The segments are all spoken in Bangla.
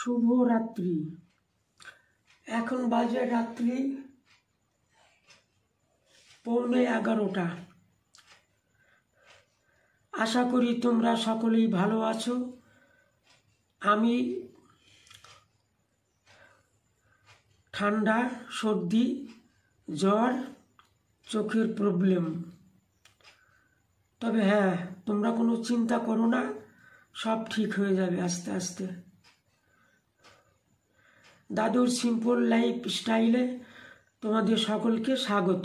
শুভ রাত্রি। এখন বাজে রাত্রি 11:15। আশা করি তোমরা সকলেই ভালো আছো। আমি ঠান্ডা, সর্দি, জ্বর, চোখের প্রবলেম। তবে হ্যাঁ, তোমরা কোনো চিন্তা করো না, সব ঠিক হয়ে যাবে আস্তে আস্তে। দাদুর সিম্পল লাইফ স্টাইলে তোমাদের সকলকে স্বাগত।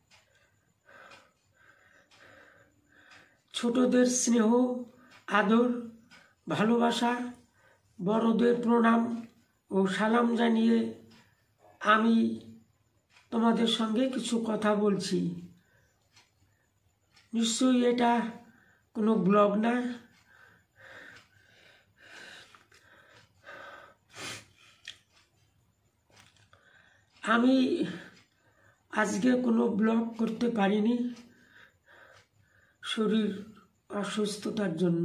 ছোটদের স্নেহ, আদর, ভালোবাসা, বড়দের প্রণাম ও সালাম জানিয়ে আমি তোমাদের সঙ্গে কিছু কথা বলছি। নিশ্চয়ই এটা কোনো ব্লগ না। আমি আজকে কোনো ব্লগ করতে পারিনি শরীর অসুস্থতার জন্য।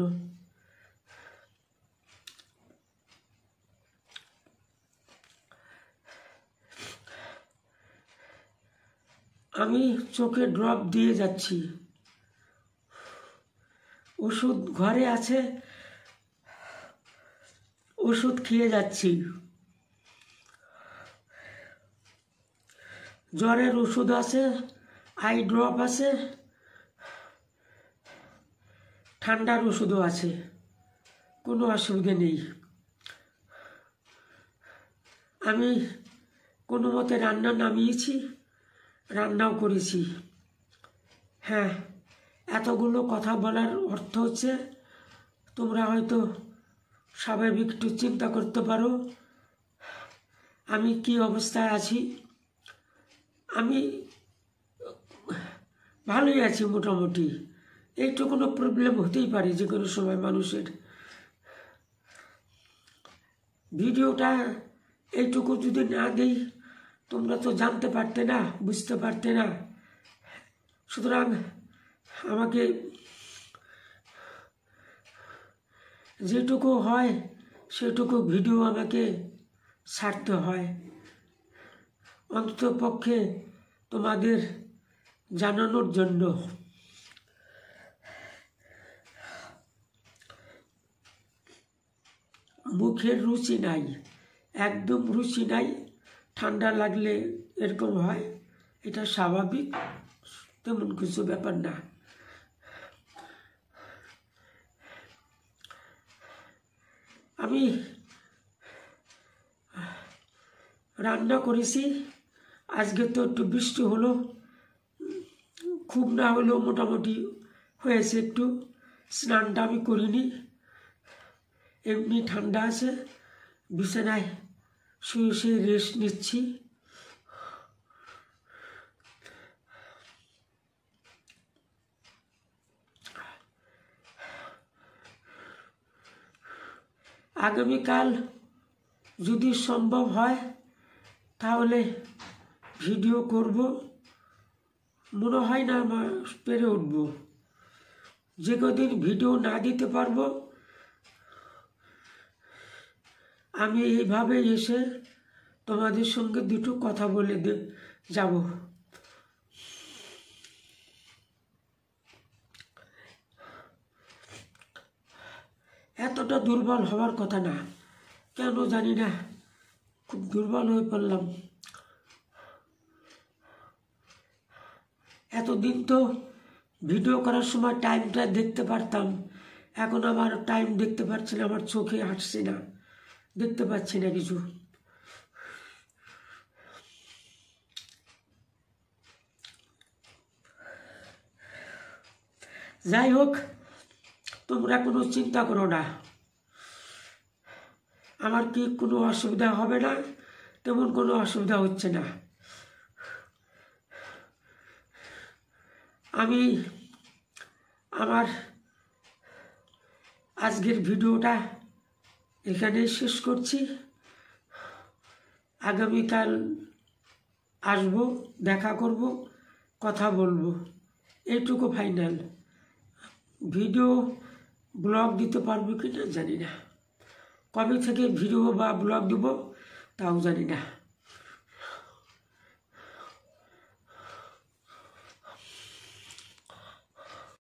আমি চোখে ড্রপ দিয়ে যাচ্ছি, ওষুধ ঘরে আছে, ওষুধ খেয়ে যাচ্ছি। জ্বরের ওষুধ আছে, আই ড্রপ আছে, ঠান্ডার ওষুধও আছে, কোনো অসুবিধা নেই। আমি কোনো মতে রান্না নামিয়েছি, রান্নাও করেছি। হ্যাঁ, এতগুলো কথা বলার অর্থ হচ্ছে তোমরা হয়তো স্বাভাবিক একটু চিন্তা করতে পারো আমি কি অবস্থায় আছি। আমি ভালোই আছি মোটামুটি। এইটুকুনো প্রবলেম হতেই পারে যে কোনো সময় মানুষের। ভিডিওটা এইটুকু যদি না দিই তোমরা তো জানতে পারতে না, বুঝতে পারতে না। সুতরাং আমাকে যেটুকু হয় সেটুকু ভিডিও আমাকে ছাড়তে হয়, অন্ততপক্ষে তোমাদের জানানোর জন্য। মুখের রুচি নাই, একদম রুচি নাই। ঠান্ডা লাগলে এরকম হয়, এটা স্বাভাবিক, তেমন কিছু ব্যাপার না। আমি রান্না করেছি। আজকে তো একটু বৃষ্টি হলো, খুব না হলেও মোটামুটি হয়েছে একটু। স্নানটা আমি করিনি, এমনি ঠান্ডা আছে, বিছানায় শুয়ে শুয়ে রেস্ট নিচ্ছি। আগামীকাল যদি সম্ভব হয় তাহলে ভিডিও করব। মনে হয় না আমার পেরে উঠব। যে কদিন ভিডিও না দিতে পারবো আমি এইভাবে এসে তোমাদের সঙ্গে দুটো কথা বলে যাব। এতটা দুর্বল হওয়ার কথা না, কেন জানি না খুব দুর্বল হয়ে পড়লাম। এতদিন তো ভিডিও করার সময় টাইমটা দেখতে পারতাম, এখন আমার টাইম দেখতে পাচ্ছি না, আমার চোখে হাঁটছে না, দেখতে পাচ্ছি না কিছু। যাই হোক, তোমরা কোনো চিন্তা করো না, আমার কি কোনো অসুবিধা হবে না, তেমন কোনো অসুবিধা হচ্ছে না। আমি আমার আজকের ভিডিওটা এখানেই শেষ করছি। আগামীকাল আসবো, দেখা করব, কথা বলবো, এইটুকু ফাইনাল। ভিডিও ব্লগ দিতে পারবো কি না জানি না। কবে থেকে ভিডিও বা ব্লগ দেবো তাও জানি না।